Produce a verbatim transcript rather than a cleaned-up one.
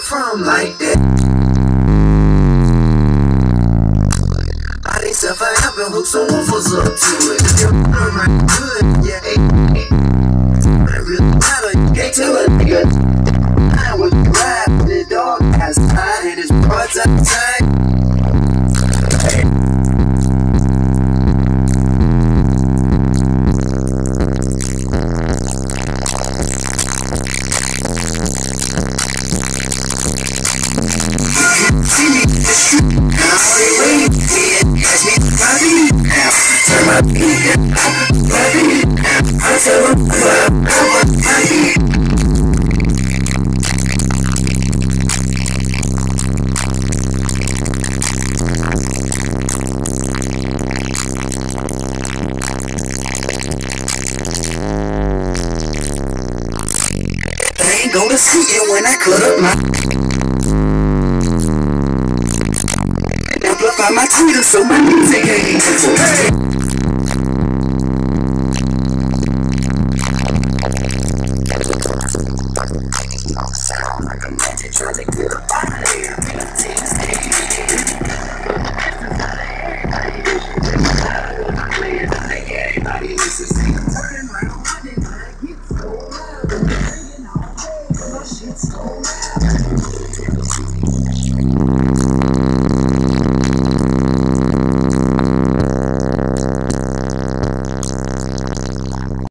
from like that. I ain't stuff I have been hooked, some woofers up to it. If you're right good, yeah, hey, hey. It really matter, you can't tell a nigga. I would ride with the dog outside and his broads outside. Hey. See me in the street, and I say, wait, yeah, ask me to my beat now. Turn my beat down, my beat down. I tell them, I'm over my beat. I ain't go to sleep when I cut up my amplify my tweeter so my music ain't hey.